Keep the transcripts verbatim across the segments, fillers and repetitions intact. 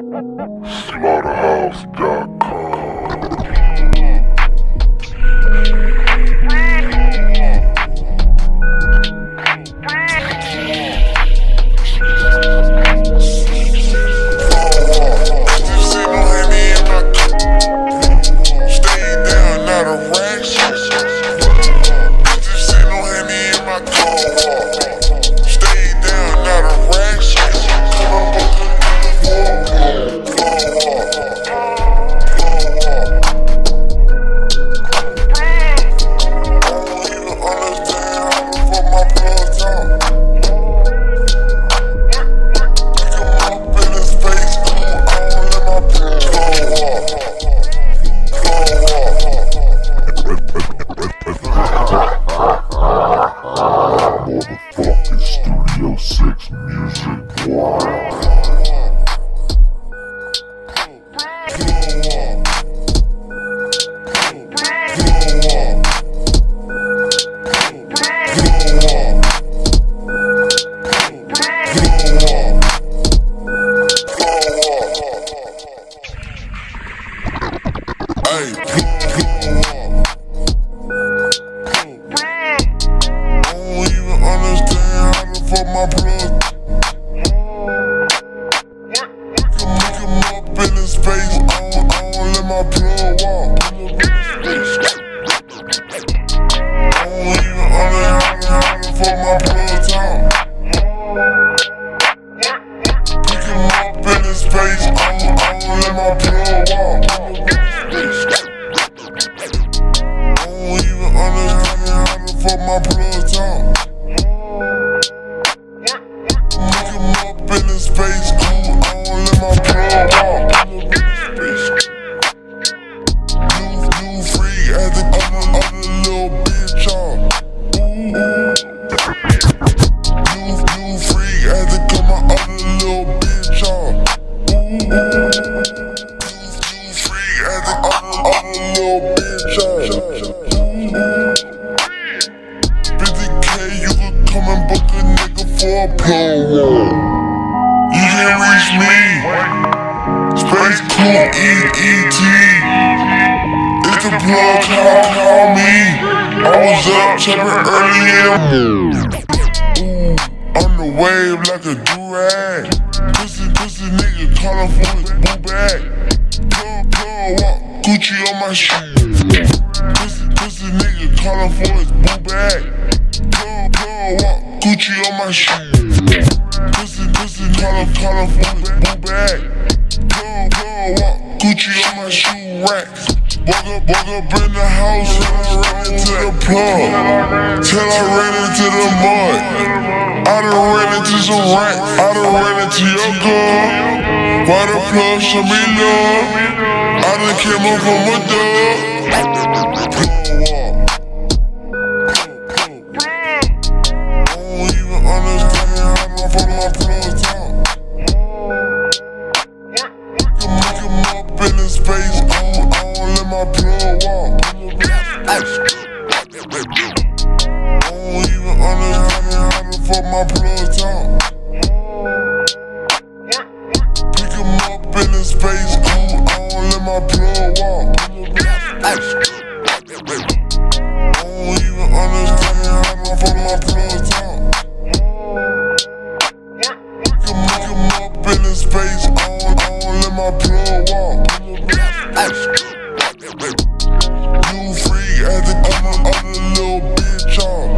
Slaughterhouse dot com. Motherfucking Studio six Music Wild. My blood, make him up in his face. I don't, I don't let my blood walk. I don't even holler, holler for my blood talk. Pick him up in his face. I don't, I don't let my blood walk. I don't even holler, holler for my blood talk. In his face, I don't, I don't let my blood walk. New, new freak at the other, other little bitch on. New, new freak at the cut my other little bitch on. New freak at the other, other little bitch on. fifty K, you could come and book a nigga for a plug. You can't reach me. Space Cool E E T. It's the plug, call, call me. I was up chirping early. Ooh, on the wave like a do-rag. Pussy, pussy nigga calling for his boo bag. Plug, plug, walk, Gucci on my shoe. Pussy, pussy nigga calling for his boo bag. Plug, plug, walk, Gucci on my shoe. Pussy, pussy, callin', callin' for his boo bag. Plug, plug, walk, Gucci on my shoe racks. Walk up, walk up in the house, till I ran into the plug. Till I ran into the mud. I done ran into some racks. I done ran into your girl. Why the plug show me love? I done came up from a dub. Plug walk. I don't even understand how for my plug talk. Make him up in his face. I don't, I don't let my plug walk. I don't even understand how for my plug talk. Pick him up in his face. I don't, I don't let my plug walk. I don't even understand how for my plug talk. Make him up in his face. I don't, I don't let my blood walk. New freak at the other, other little bitch on.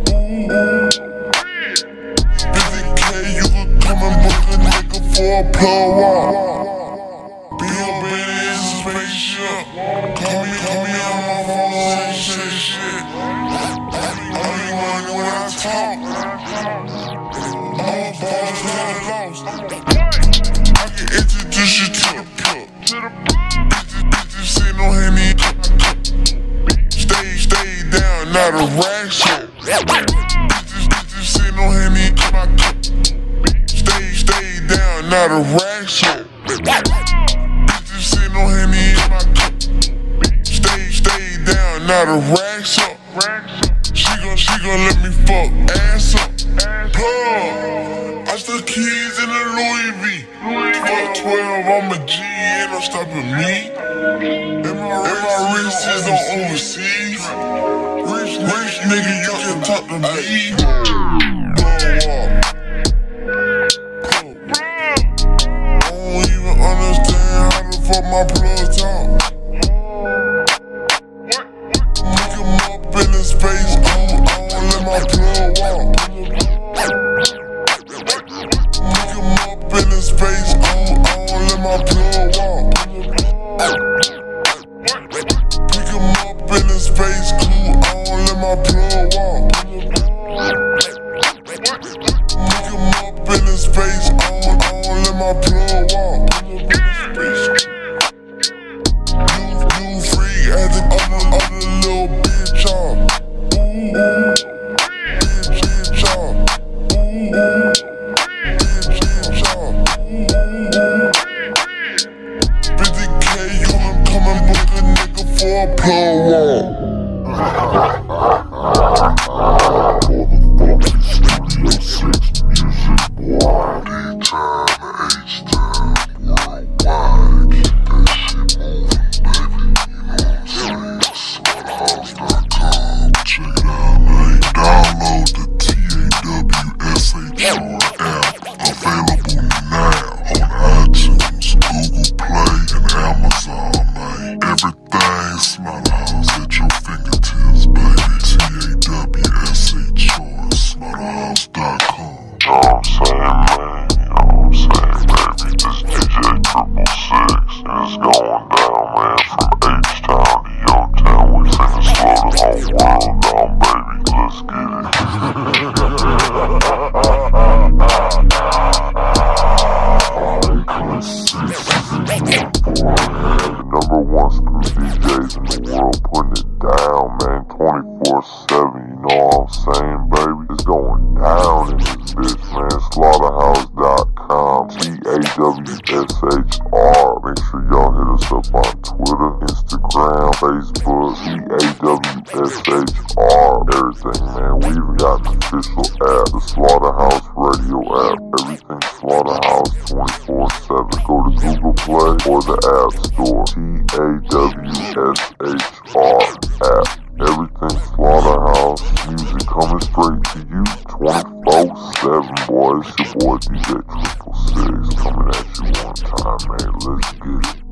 fifty K, you could come and book a nigga for a plug walk. Be up in his spaceship. Call me, call me on my phone and say shit. I don't even want to when I talk. I'm a boss, not lost. I can introduce you to the plug. Bitches, bitches sitting on Henny. Stay, stay down, not a rack show. Bitches, bitches sitting on Henny. Stay, stay down, not a rack show. Bitches sitting on Henny. Stay, stay down, not a rack show. She gon', she gon' let me fuck ass up. Plug. I still keys in the Louis V. twelve, I'm a G, ain't no stopping me. And my wrists don't overseas. Rich, rich nigga, you can talk to me. Blow up. I don't even understand how the fuck my plug talk. Look him up in the space, I don't, I don't let my plug walk. Look him up in the space, I don't, I don't let my plug walk. Pick him up in the space, cool, I don't let my plug walk. Look him up in the space, I don't, I don't let my plug walk. New, new freak at the other, other little bitch on. Ooh, ooh, bitch, bitch on. Ooh, ooh, bitch, bitch on. Ooh, fifty K, coming, coming, book a nigga for a plug walk. Number one screw D Js in the world, putting it down, man, twenty-four seven, you know what I'm saying, baby? It's going down in this bitch, man. Slaughterhouse dot com, T A W S H R. Make sure y'all hit us up on Twitter, Instagram, Facebook, T A W S H R, everything, man. We even got an official app, the Slaughterhouse Radio app, everything Slaughterhouse twenty-four seven. Go to Google Play or the App Store, T A W S H R app. Everything Slaughterhouse, music coming straight to you twenty-four seven, boys. It's your boy D J Triple Six coming at you one time, man. Let's get it.